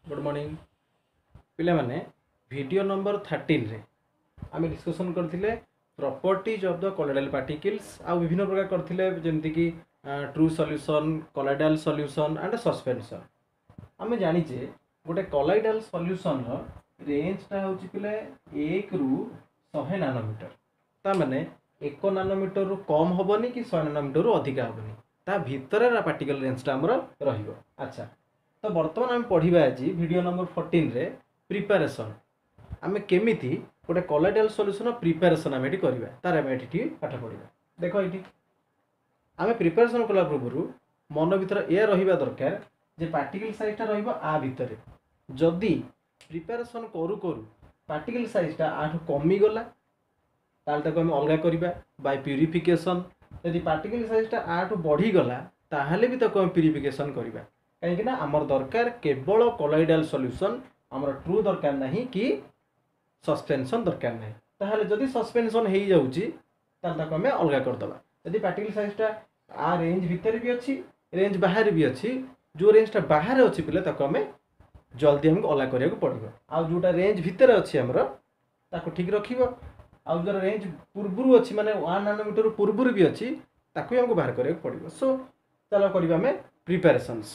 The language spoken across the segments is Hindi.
गुड मॉर्निंग पिला माने वीडियो नंबर 13 रे आम डिस्कसन करथिले properties of the colloidal particles आ विभिन्न प्रकार करथिले जेमति कि true solution colloidal solution and suspension. आम जानिचे गोटे कोलोइडल सॉल्यूशन रो रेंजटा होची पिले 1 रु 100 नैनोमीटर। ता माने 1 नैनोमीटर रु कम होबनी कि 100 नैनोमीटर रु अधिक होबनी, ता भितर पार्टिकल रेंजटा हमर रहिबो। अच्छा, तो बर्तमान आम पढ़ा आज वीडियो नंबर 14 रे प्रिपेरेसन आम केमिति गोटे कोलोइडल सॉल्यूशन प्रिपेरेसन आम करवा तार आम ये पाठ पढ़ा। देख ये आम प्रिपेरेसन कला पूर्व मन भर यह रहा दरकार जे पार्टिकल साइजटा रहा भितर जदि प्रिपेरेसन करू करू पार्टिकल साइजटा आठ कमीगला ताल आम अलग करवा बाय प्यूरिफिकेशन। यदि पार्टिकल साइजटा आठ बढ़ीगला ताहले भी ताको आम प्यूरिफिकेशन करवा कहीं आमर दरकार केवल कोलोइडल सॉल्यूशन आमर ट्रू दरकार नहीं कि सस्पेंशन दरकार नहीं। ताहले जदि सस्पेंशन हो जाउची ताल ताको आम अलग करदबा। यदि पार्टिकल साइजटा आ रेंज भितर भी अच्छी रेंज बाहर भी अच्छी, जो रेंजटा बाहर अच्छी पिले ताको आम जल्दी हमको अलग करिया पड़ो। आ जोटा रेंज भितर अच्छी आमर ताको ठीक रखिबो। आ जो रेंज पूर्वरु अच्छी माने 1 नैनोमीटर पूर्वरु भी अच्छी ताको हमको बाहर करिया पड़ो। सो चलो करबा आम प्रिपरेशंस।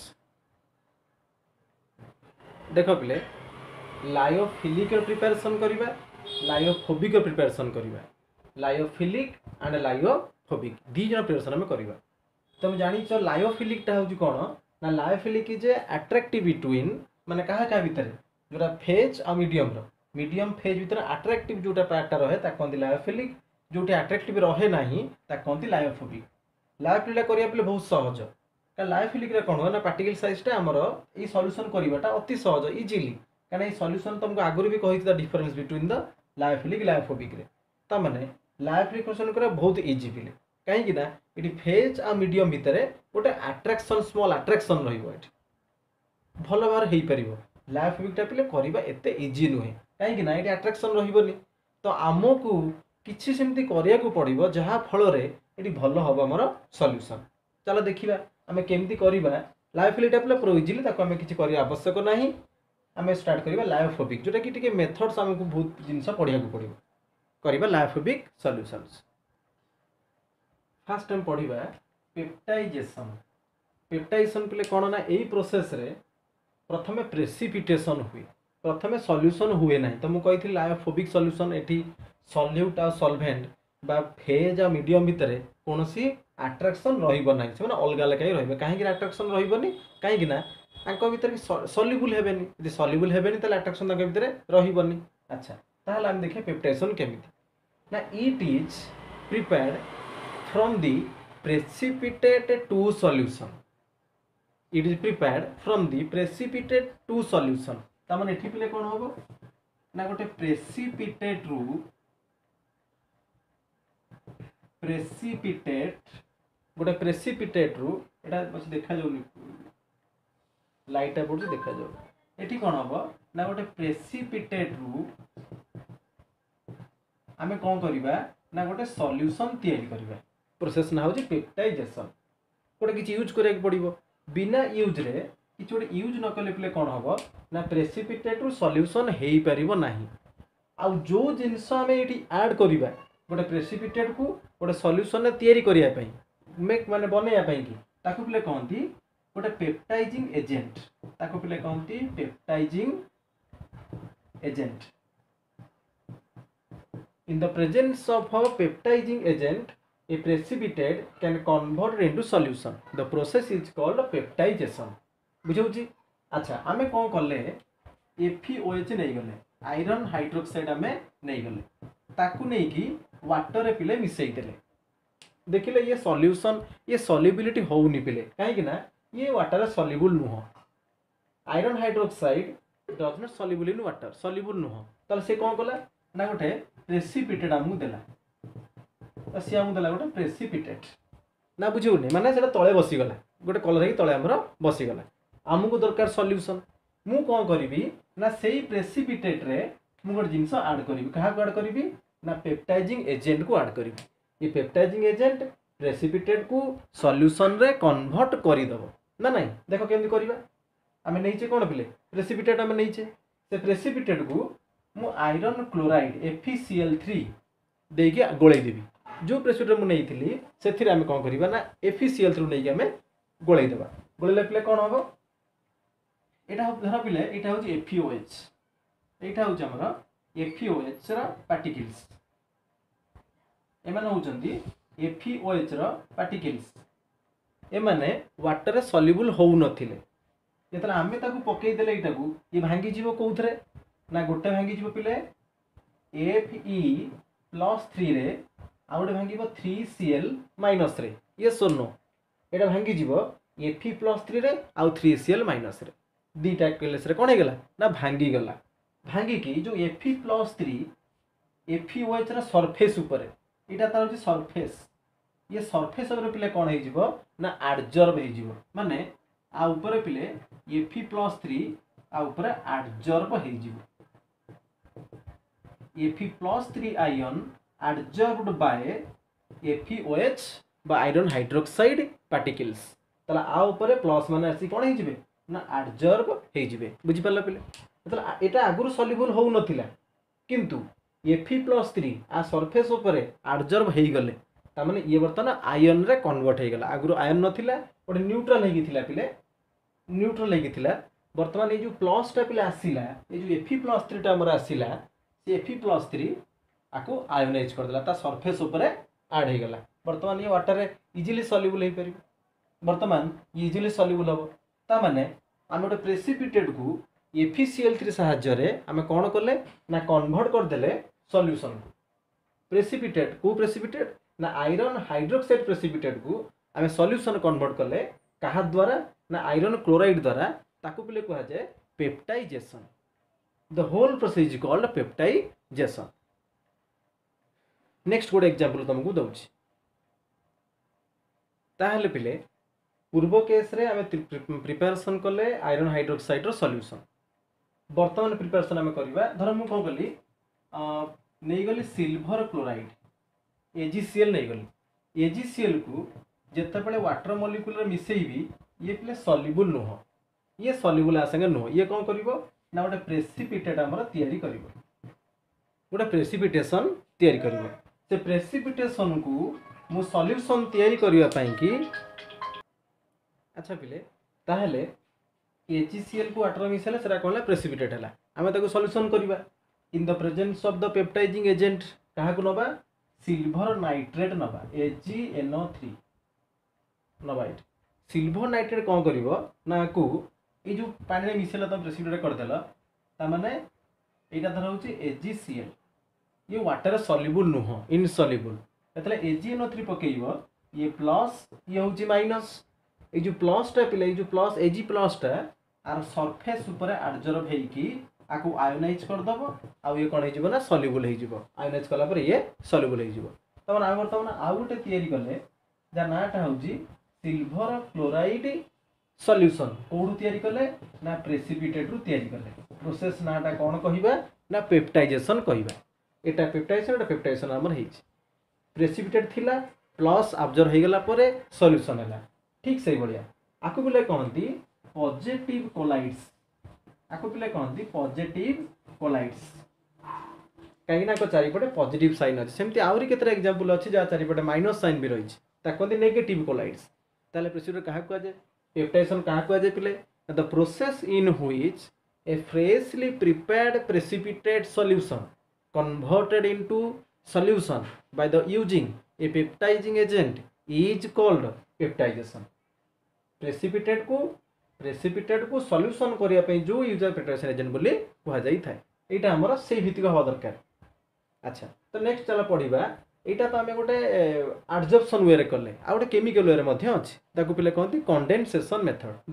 देख पिले लायोफिलिक प्रिपेरेसन करवा, लायोफोबिक प्रिपेरेसन करवा। लायोफिलिक एंड लायोफोबिक दी जन प्रिपेरेसन आम करवा। तुम जानिच लायोफिलिकटा हूँ कौन ना, लायोफिलिक इज अट्रैक्टिव बिटवीन माने कहा क्या भितर जोटा फेज आ मीडियम फेज भितर अट्रैक्टिव जोटा पार्टा रहे कहते लायोफिलिक, जोटी अट्रैक्टिव रहे ना कहते लायोफोबिक। लायोफिलिक करने पे बहुत सहज लायोफिलिक कौन हो ना पार्टिकल साइजटा आमर ये सॉल्यूशन करवाटा अति सहज इजिली कहीं ये सॉल्यूशन तुमको आगुरी भी कही difference between the lyophilic lyophobic रे। ता माने लायोफिलिक क्वेश्चन करा बहुत इजी पिले कहीं ये फेज आ मीडियम भितर गोटे अट्रैक्शन स्मॉल अट्रैक्शन रहिबो एठी भल भाव हो पार। लायोफोबिकटा पिले करवा एते इजी नुहे कहीं ये अट्रैक्शन रहिबोनी। तो आमको किछि सेमती करिया को पड़िबो जहा फल रे एठी भल हबो हमर सॉल्यूशन। चलो देखिबा आमे केमती करबा लायोफिलिकटा पिले प्रो इजिली ताको आमे किछि करिया आवश्यक नाही। आमे स्टार्ट करबा लायोफोबिक जोटा कि टिके मेथड्स हमको बहुत जिंस पढ़िया को पड़िबो करबा लायोफोबिक सॉल्यूशंस। फास्ट टाइम पढ़िबा पेप्टाइजेशन। पेप्टाइजेशन पिले कोन ना एई प्रोसेस रे प्रथमे प्रेसिपिटेशन हुए, प्रथमे सॉल्यूशन हुए ना। तो मु कहिथि लायोफोबिक सॉल्यूशन एठी सॉल्यूट आ सॉल्वेंट बा फेज आ मीडियम भितर कोनोसी अट्रैक्शन रहिबो नाही, से माने अलग अलग ही रहिबो। काहे कि अट्रैक्शन रहिबोनी काहे कि ना आंको भितर सॉल्युबल हेबेनी, यदि सॉल्युबल हेबेनी ताले अट्रैक्शन तांको भितर रहिबोनी। अच्छा, ताहले हम देखिए पेप्टाइजेशन केमिति ना। It is prepared from the precipitate to solution. It is prepared from the precipitate to solution. ता माने एठी पिले कोन होबो ना गोटे प्रेसिपिटेट रु गोटे प्रेसिपिटेट रु एटा बस देखा जाउनी लाइट पड़े देखा जाऊ एठी कोन होबो ना गोटे प्रेसिपिटेट रु आमे कोन करबा ना गोटे सॉल्यूशन तैयारी करबा। प्रोसेस ना होची पेप्टाइजेशन। गोटे किछि यूज करे पड़िबो, बिना यूज रे किछि गोटे यूज न कले प्ले कोन होबो ना प्रेसिपिटेट रु सॉल्यूशन हेई परिबो नाही। आ जो जिंस आमे एठी ऐड करबा गोटे प्रेसिपिटेट को गोटे सॉल्यूशन तैयारी करिया पई मेक माने बनेया पई कि ताको पिले कहंती गोटे पेप्टाइजिंग एजेंट। ताको पिले कहंती peptizing agent. In the presence of a peptizing agent a precipitate can convert into solution. The process is called peptization. बुझौची। अच्छा, आमे कोन करले FeOH नै गले आयरन हाइड्रोक्साइड आमे नै गले ताकू नै कि वाटर रे पिले मिसई देले। देखिले ये सॉल्यूशन ये सॉल्युबिलिटी होउनी पिले काहे कि ना ये वाटर सॉल्युबल नुह। Iron hydroxide does not soluble in water, soluble नुह। तले से कोन कला ना गोटे प्रेसिपिटेट हमु देला। तो सी हमु देला गोटे प्रेसिपिटेट ना बुझिउनी माने सेटा तळे बसी गला गोटे कलर हे तळे हमरो बसी गला। हमको दरकार सॉल्यूशन मु कोन करिवि ना सेही प्रेसिपिटेट रे मु गोटे जिंस ऐड करिवि। कहा को ऐड करिवि ना पेप्टाइजिंग एजेंट को ऐड करिवि। ये पेप्टाइजिंग एजेंट प्रेसिपिटेट को सॉल्यूशन रे कन्वर्ट करि दबो ना नहीं। देखो केमति करिवा आम नहीं कौन पिले प्रेसिपिटेट आम नहीं से प्रेसिपिटेट को मु आयरन क्लोराइड FeCl3 देकी गोलेदेवी जो प्रेसिपिटेट मुझे से आम कौन करवा ना FeCl3 नहीं आम गोलेदेवा गोलेला पिले कौन हम यहाँ धर पिले यहाँ हूँ FeOH यहाँ हूँ आमर FeOH पार्टिकल्स एमाने होचंदी FeOH पार्टिकल्स एमाने वाटर रे सॉल्युबल हो नथिले जेतला आमे ताकू पकई देले इटाकू ये भांगी जीवो कोउथरे ना गोटे भांगी जीवो पिले Fe+3 रे आ गोटे भांगीबो 3Cl- रे ये सोनो एटा भांगी जीवो Fe+3 रे आ 3Cl- रे दीटा केलेस रे कोन हे गेला ना भांगी गला भांगी की जो Fe+3 FeOH रा सरफेस ऊपर इटा तार होची सरफेस ये सरफेस ऊपर पिले कोन हे जीवो ना एडजॉर्ब हे जीवो माने आ ऊपर पिले Fe+3 आ ऊपर एडजॉर्ब हे जीवो Fe+3 ion adsorbed by FeOH बा आयरन हाइड्रोक्साइड पार्टिकल्स तला आ ऊपर प्लस माने आसी कोन हे जिवे ना एडजॉर्ब हे जिवे बुझी परला पिले तला एटा आगुर सॉल्युबल हो नथिला किंतु Fe+3 आ सरफेस ऊपर एडजॉर्ब हे गले ता माने ये बर्तमान आयन रे कन्वर्ट हे गला आगुर आयन नथिला ओटे न्यूट्रल हे गिथिला पिले न्यूट्रल हे गिथिला बर्तमान ये जो प्लस टा पिले आसीला ये जो Fe+3 टा हमर आसीला से Fe+3 आको आयोनाइज कर देला ता सरफेस ऊपर ऐड हे गला बर्तमान ये वाटर रे इजीली सॉल्युबल हे परिबो बर्तमान ये इजीली सॉल्युबल हो ता माने हम ओटे प्रेसिपिटेट को FeCl3 सहायता रे हम कोन करले ना कन्वर्ट कर देले सॉल्यूशन को प्रेसिपिटेट को प्रेसिपिटेट ना आयरन हाइड्रोक्साइड प्रेसिपिटेट को आम सॉल्यूशन कन्वर्ट कले कहा द्वारा ना आयरन क्लोराइड द्वारा ताकू पिले कहा जाए peptization the whole process is called peptization next गोटे एग्जांपल तुमको दउछि ताहले पिले पूर्व केस रे आम प्रिपरेशन कले आयरन हाइड्रोक्साइड रो सॉल्यूशन वर्तमान प्रिपरेशन आम करबा धर मु कोन कली नै गली सिल्वर क्लोराइड AgCl नहीं गली AgCl को जिते बड़े वाटर मॉलिक्यूल मिसेबी ये पिले सॉल्युबल नुह ये सॉल्युबल आसंगे नुह ये कौन करिवो ना गोटे प्रेसिपिटेट हमर तयारी करिवो गोटे प्रेसिपिटेशन तयारी करिवो से प्रेसिपिटेशन को मु सॉल्यूशन तयारी करिवा पई कि अच्छा पिले ताहले AgCl को वाटर मिसेले सेरा कोनला प्रेसिपिटेट हला हमें ताको सॉल्यूशन करिवा in the presence of the peptizing agent कहा को नबा सिल्वर नाइट्रेट नबा AgNO3 नबा सिल्वर नाइट्रेट कौन करिवो ना को ए जो पानी रे मिसेला तो प्रेसिपिटेट कर देला ता माने एटा धर होची AgCl ये वाटर सॉल्युबल नुह इनसॉल्युबल एतले AgNO3 पकेइबो ये प्लस ये होची माइनस ए जो प्लस टा पिले जो प्लस Ag+ टा आर सरफेस ऊपर एडजॉर्ब हेई की आको आयोनाइज कर दबो आ ये कोन हे जिवो ना सॉल्युबल हे जिवो आयोनाइज कला पर ये सॉल्युबल हे जिवो तमन आ बर्तमान आ गोटे तयारी करले जा नाटा होजी सिल्वर क्लोराइड सॉल्यूशन कोडू तयारी करले ना प्रेसिपिटेट रु तयारी करले प्रोसेस नाटा कोन कहिबा ना पेप्टाइजेशन कहिबा एटा पेप्टाइजेशन हमर हेछि प्रेसिपिटेट थिला प्लस अब्जॉर्ब हे गेला परे सॉल्यूशन हैला ठीक सही बढ़िया आको बिले कहंती पॉजिटिव कोलाइड्स आको पिले कहंती पॉजिटिव कोलाइड्स कहीं ना को चारिपटे पॉजिटिव साइन अछि सेमति आउरी केतरा एग्जांपल अछि जा चारिपटे माइनस साइन भी रहिछि ता कहंती नेगेटिव कोलाइड्स ताले प्रेसिपिटेट कहा को आजे पेप्टाइजेशन कहा को आजे पिले the process in which a freshly prepared precipitate solution converted into solution by the using a peptizing agent is called peptization precipitate को सॉल्यूशन करिया पे जो यूजर पेप्टाइजेशन एजेंट बोली कहा जाई थाए एटा हमर सेही भित्तिक हवा दरकार अच्छा तो नेक्स्ट चला पढिबा एटा तो हमें गोटे एडजॉर्प्शन वे रे करले आ गोटे केमिकल वे रे मध्ये अछि ताकू पिले कहंती कंडेंसेशन मेथड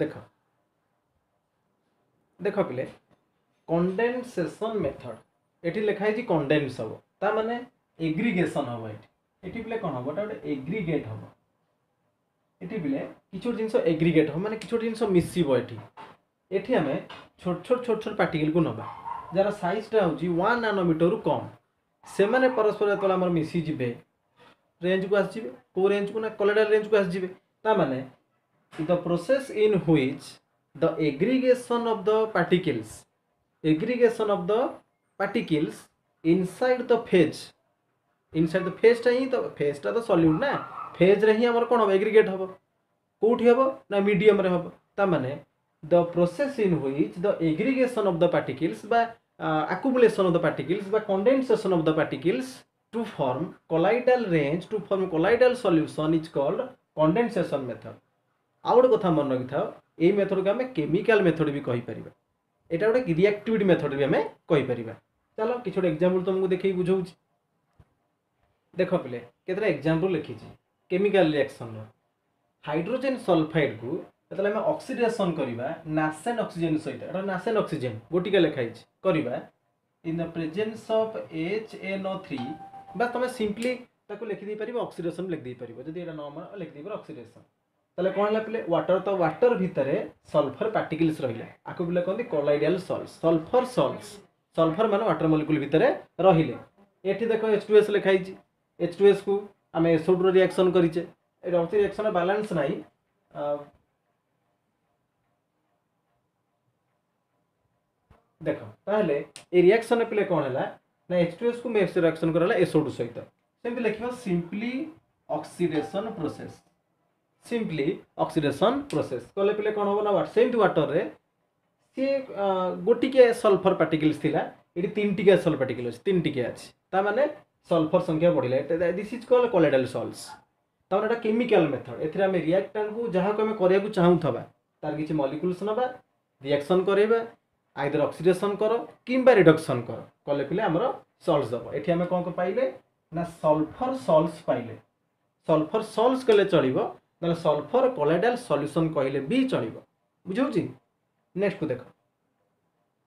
देखो पिले कंडेंसेशन मेथड एठी लिखा है कंडेंस हो ता माने एग्रीगेशन हो एठी पिले कोन हो गोटे एग्रीगेट हो एठी पिले किछु जिंस एग्रीगेट हो माने किछु जिंस मिसिबो एठी हमें छोट छोट पार्टिकल को नबा जार साइज टा होची 1 नैनोमीटर रु कम से माने परस्पर तला हमर मिसी जिबे रेंज को आस जिबे को रेंज को ना कोलोइडल रेंज को आस जिबे ता माने the process in which the aggregation of the particles, aggregation of the particles inside the phase, inside the फेजटा ही तो फेजटा तो सॉल्यूट ना, फेज रे ही हमर कोन हो एग्रीगेट हो, कोठी हो ना मीडियम रे हो, ता माने the process in which the aggregation of the particles बा accumulation of the particles by condensation of the particles to form colloidal range, to form colloidal solution is called condensation method. आउ गोटे कथा मन रखि थाओ, ए मेथड को हमें केमिकल मेथड भी कहि परिबा, एटा गोटे रिएक्टिविटी मेथड भी हमें कहि परिबा। चलो किछ गोटे एग्जांपल तुमको देखै बुझौछि, देखो पिले केतरा एग्जांपल लिखि छी केमिकल रिएक्शन रो। हाइड्रोजन सल्फाइड को जतले हम ऑक्सीडेशन करिबा नासेंट ऑक्सीजन सहित, एटा नासेंट ऑक्सीजन गोटिका लिखाइ छी करिबा इन द प्रेजेंस ऑफ HNO3, बस तुम सिंपली ताको लिखि दै परिबो ऑक्सीडेशन लिख दै परिबो, जदि एटा नॉर्मल लिख दै ऑक्सीडेशन तले कोन ला पिले वाटर, तो वाटर भितरे सल्फर पार्टिकल्स रहिले आको बिले कोन colloidal salts, sulphur salts, sulphur माने वाटर मॉलिक्यूल भितरे रहिले। एठी देखो H2S लिखाइ छी, H2S को हम SO2 रो रिएक्शन करिचे, एटा ऑक्सी रिएक्शन बैलेंस नाही, देखो ताहले ए रिएक्शन पिले कोन हला ना H2S को मेक्स रिएक्शन करला SO2 सहित, सिंपली लिखिबो simply oxidation process, simply oxidation process कले पिले कोन हो ना सेम वाटर रे सी गोटिके सल्फर पार्टिकल्स थिला, एटी तीन टिके सल्फर पार्टिकल अछि, तीन टिके अछि, ता माने सल्फर संख्या बढ़िला, this is called colloidal salts. ता माने एटा केमिकल मेथड, एथिरा हम रिएक्टेंट को जहा को हम करिया को चाहू थबा तार किछि मॉलिक्यूल्स नबा रिएक्शन करेबा, आइदर ऑक्सीडेशन करो किंबा रिडक्शन करो कले पिले हमरो सॉल्ट्स दबो। एठी हम कोन को पाइले ना सल्फर सॉल्ट्स पाइले, सल्फर सॉल्ट्स कले चलिबो ना सल्फर कोलॉइडल सॉल्यूशन कहले भी चलिबो, बुझौछि। नेक्स्ट को देखो